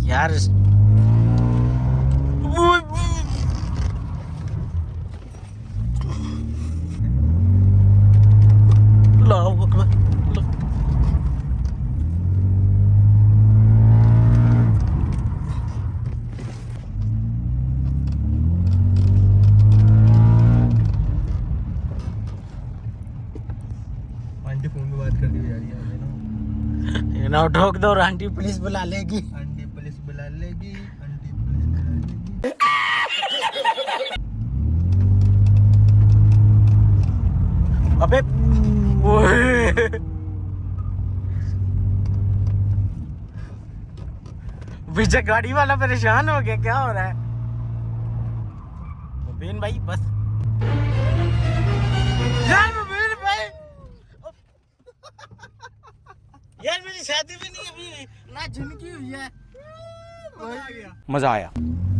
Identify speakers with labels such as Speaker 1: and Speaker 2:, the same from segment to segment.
Speaker 1: यार
Speaker 2: aunty phone पे बात कर दी जा रही है
Speaker 1: ना ठोक दो और आंटी पुलिस बुला लेगी।
Speaker 2: आंटी पुलिस बुला लेगी, आंटी पुलिस बुला लेगी।
Speaker 1: अबे पीछे गाड़ी वाला परेशान हो गया, क्या हो रहा है? मुबीन भाई बस यार, मुबीन भाई यार मेरी शादी भी नहीं अभी ना झुनकी हुई है।
Speaker 3: मजा आया।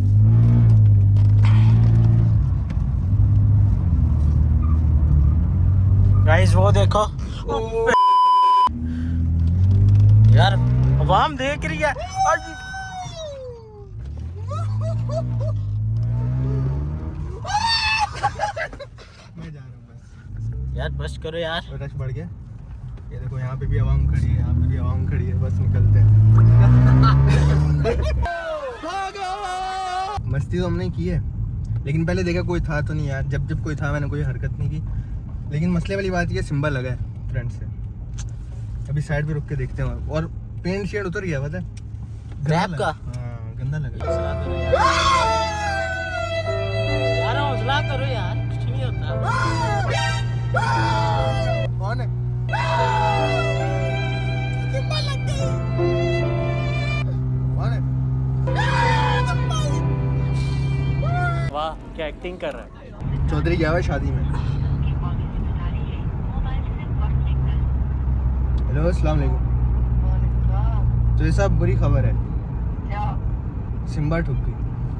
Speaker 1: गाइस वो देखो यार, आवाम देख रही है।
Speaker 2: मैं जा रहा हूँ बस।
Speaker 1: यार बस करो यार।
Speaker 2: रश बढ़ गया। ये देखो यहाँ पे भी आवाम खड़ी है, यहाँ पे भी आवाम खड़ी है। बस निकलते हैं। मस्ती तो हमने की है, लेकिन पहले देखा कोई था तो नहीं यार। जब कोई था मैंने कोई हरकत नहीं की। लेकिन मसले वाली बात ये सिंबल लगा है फ्रंट से। अभी साइड पे रुक के देखते हैं। और पेंट शेड उतर गया, पता है?
Speaker 1: ग्रैब का?
Speaker 2: हाँ, गंदा लगा।
Speaker 1: यार हौसला करो यार, कुछ नहीं होता।
Speaker 2: कौन है? कौन है?
Speaker 1: वाह क्या एक्टिंग कर रहा है।
Speaker 2: चौधरी गया हुआ है शादी में। हेलो, अस्सलाम वालेकुम। तो ये सब बुरी खबर है। सिम्बा ठुक गई।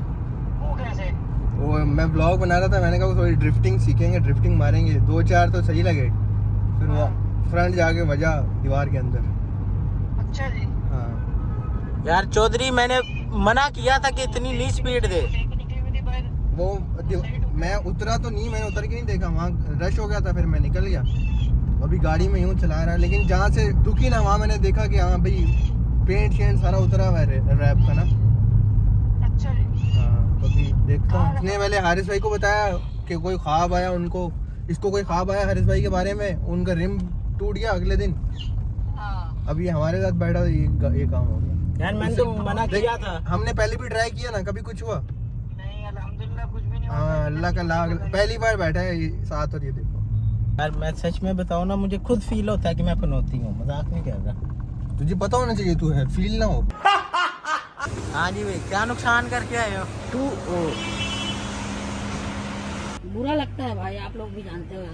Speaker 2: वो मैं ब्लॉग बना रहा था, मैंने कहा थोड़ी ड्रिफ्टिंग सीखेंगे, ड्रिफ्टिंग मारेंगे। 2-4 तो सही लगे, फिर वो फ्रंट जाके बजा दीवार के अंदर।
Speaker 4: अच्छा जी।
Speaker 2: हाँ
Speaker 1: यार चौधरी मैंने मना किया था कि इतनी नहीं स्पीड दे।
Speaker 2: वो मैं उतरा तो नहीं, मैंने उतर के नहीं देखा, वहाँ रश हो गया था, फिर मैं निकल गया। अभी गाड़ी में यूँ चला रहा, लेकिन जहाँ से रुकी ना वहाँ मैंने देखा कि हाँ भाई पेंट शेंट सारा उतरा हुआ है रैप का ना।
Speaker 4: अच्छा जी।
Speaker 2: हाँ, तो अभी देखता हूँ। उसने पहले हारिस भाई को बताया कि कोई ख्वाब आया उनको, इसको कोई ख्वाब आया हारिस भाई के बारे में, उनका रिम टूट गया अगले दिन।
Speaker 4: हाँ।
Speaker 2: अभी हमारे साथ बैठा ये काम हो गया।
Speaker 1: यार मैंने तो मना किया था।
Speaker 2: हमने पहले भी ट्राई किया ना, कभी कुछ हुआ
Speaker 4: नहीं अल्हम्दुलिल्लाह कुछ भी नहीं हुआ।
Speaker 2: हाँ, अल्लाह का लाख। पहली बार बैठा है साथ। और ये देखो
Speaker 1: यार मैं सच में बताऊँ ना, मुझे खुद फील होता है कि मैं पनौती हूँ, मजाक नहीं कर रहा।
Speaker 2: तुझे पता होना चाहिए, तू है फील ना हो।
Speaker 1: हाँ जी भाई, क्या नुकसान करके आए हो?
Speaker 5: बुरा लगता है भाई, आप लोग भी जानते हो यार।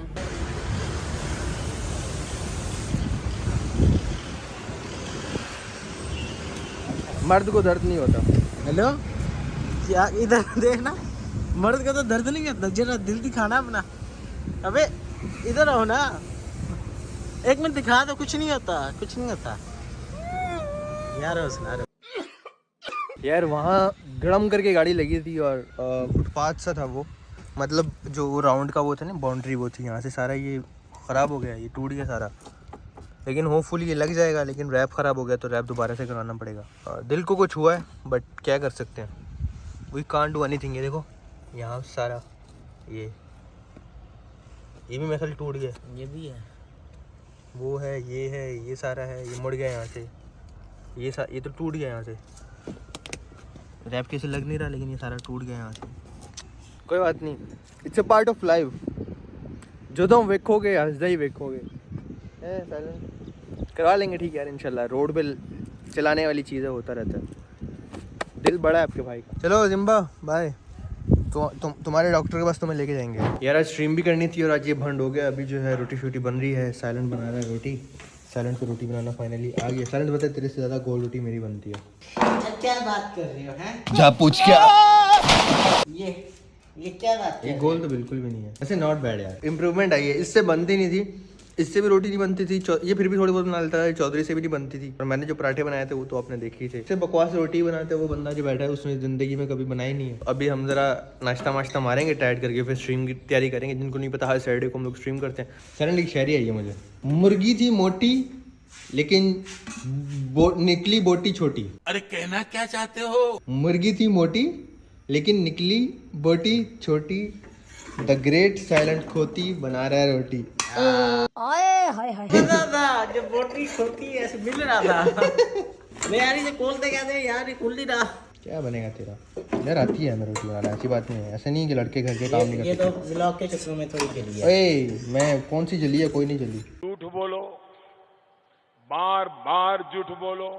Speaker 2: मर्द को दर्द नहीं होता।
Speaker 1: हेलो, क्या इधर देखना, मर्द का तो दर्द नहीं होता, जरा दिल दिखाना अपना। अबे इधर आओ ना, एक मिनट दिखा दो, कुछ नहीं होता, कुछ नहीं होता यार। हौसला
Speaker 2: यार वहाँ गड़म करके गाड़ी लगी थी और फुटपाथ सा था वो, मतलब जो राउंड का वो था ना, बाउंड्री वो थी। यहाँ से सारा ये ख़राब हो गया, ये टूट गया सारा। लेकिन होपफुली ये लग जाएगा, लेकिन रैप ख़राब हो गया तो रैप दोबारा से कराना पड़ेगा। दिल को कुछ हुआ है बट क्या कर सकते हैं, वी कांट डू एनीथिंग। ये देखो यहाँ सारा ये भी मेरे ख्याल टूट गया।
Speaker 1: ये भी है,
Speaker 2: वो है, ये सारा है, ये मुड़ गया यहाँ से, ये तो टूट गया यहाँ से। रैप कैसे लग नहीं रहा, लेकिन ये सारा टूट गया यहाँ से। कोई बात नहीं, it's a part of life. जो तुम वेखोगे हंसदा ही वेखोगे। करवा लेंगे ठीक है यार, इंशाल्लाह। रोड पे चलाने वाली चीज़ें होता रहता है। दिल बड़ा है आपके भाई का। चलो जिम्बा बाय। तो तुम्हारे डॉक्टर के पास तुम्हें लेके जाएंगे यार। आज स्ट्रीम भी करनी थी और आज ये भंड हो गया। अभी जो है रोटी शोटी बन रही है, साइलेंट बना रहा है रोटी। साइलेंट पे रोटी बनाना फाइनली आ गया। साइलेंट बता, तेरे से ज़्यादा गोल रोटी मेरी बनती है।
Speaker 1: क्या बात कर रहे हो हैं?
Speaker 2: जा पूछ क्या।
Speaker 1: ये क्या बात
Speaker 2: ये गोल तो बिल्कुल भी नहीं है, ऐसे नॉट बैड यार। इम्प्रूवमेंट आई है, इससे बनती नहीं थी इससे भी रोटी नहीं बनती थी, ये फिर भी थोड़ी बहुत बना लेता है, चौधरी से भी नहीं बनती थी। और मैंने जो पराठे बनाए थे वो तो आपने देखे ही थे। इससे बकवास रोटी बनाते वो बंदा जो बैठा है उसने ज़िंदगी में कभी बनाई नहीं है। अभी हम ज़रा नाश्ता वाश्ता मारेंगे टाइट करके, फिर स्ट्रीम की तैयारी करेंगे। जिनको नहीं पता हर सैटरडे को हम लोग स्ट्रीम करते हैं। सडनली शायरी आई है मुझे, मुर्गी थी मोटी लेकिन निकली बोटी छोटी।
Speaker 3: अरे कहना क्या चाहते हो?
Speaker 2: मुर्गी थी मोटी लेकिन निकली बोटी छोटी, द ग्रेट साइलेंट खोती बना रहा है रोटी।
Speaker 1: था जब बोटी खोती ऐसे मिल रहा था। मैं यार इसे खोलते कहते यार, ये खुल नहीं रहा।
Speaker 2: क्या बनेगा तेरा? यार आती है मेरे रोटी बनाना, ऐसी बात नहीं है। ऐसा नहीं है कि लड़के घर के काम नहीं
Speaker 1: ये
Speaker 2: करते।
Speaker 1: तो ब्लॉग के चक्कर में थोड़ी जली है।
Speaker 2: ओए मैं कौन सी जली है? कोई नहीं जली।
Speaker 3: झूठ बोलो, बार बार झूठ बोलो।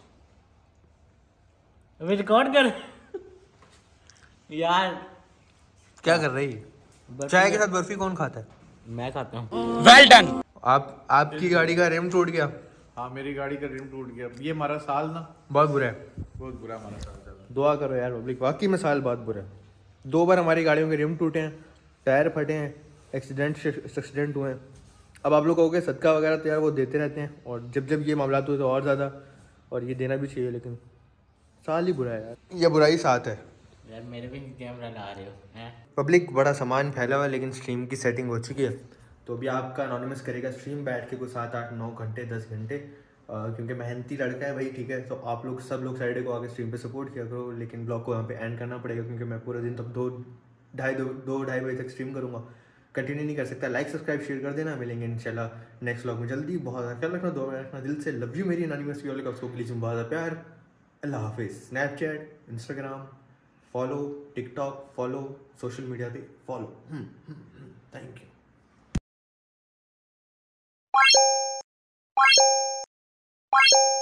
Speaker 1: अभी रिकॉर्ड कर यार।
Speaker 2: क्या कर रही है? चाय के साथ बर्फी कौन खाता है?
Speaker 1: मैं खाता हूँ।
Speaker 3: Well done.
Speaker 2: आपकी गाड़ी का रिम टूट गया।
Speaker 6: हाँ मेरी गाड़ी का रिम टूट गया। ये हमारा साल ना
Speaker 2: बहुत बुरा है,
Speaker 6: बहुत बुरा हमारा साल चल रहा
Speaker 2: दुआ करो यार पब्लिक, वाकई में साल बहुत बुरा है। 2 बार हमारी गाड़ियों के रिम टूटे हैं, टायर फटे हैं, एक्सीडेंट हुए हैं। अब आप लोग कहोगे सदका वगैरह तो यार वो देते रहते हैं, और जब जब ये मामला हुए तो और ज़्यादा, और ये देना भी चाहिए, लेकिन साल ही बुरा है यार। ये बुराई साथ है
Speaker 1: यार। मेरे भी कैमरा ला रहे हो हैं।
Speaker 2: पब्लिक बड़ा सामान फैला हुआ है, लेकिन स्ट्रीम की सेटिंग हो चुकी है। तो अभी आपका एनोनिमस करेगा स्ट्रीम बैठ के कुछ 7, 8, 9 घंटे 10 घंटे, क्योंकि मेहनती लड़का है भाई, ठीक है। तो आप लोग सब लोग सैटरडे को आके स्ट्रीम पे सपोर्ट किया करो, लेकिन ब्लॉग को यहाँ पे एंड करना पड़ेगा, क्योंकि मैं पूरे दिन तब 2-2:30 बजे तक स्ट्रीम करूँगा, कंटिन्यू नहीं कर सकता। लाइक सब्सक्राइब शेयर कर देना। मिलेंगे इंशाल्लाह नेक्स्ट व्लॉग में जल्दी। बहुत ख्याल रखना, दुआ में रखना, दिल से लव यू मेरी एनोनिमस वाले का, प्लीज़ बहुत प्यार। अल्लाह हाफिज़। Snapchat, Instagram follow, TikTok follow, social media पे फॉलो। Thank you.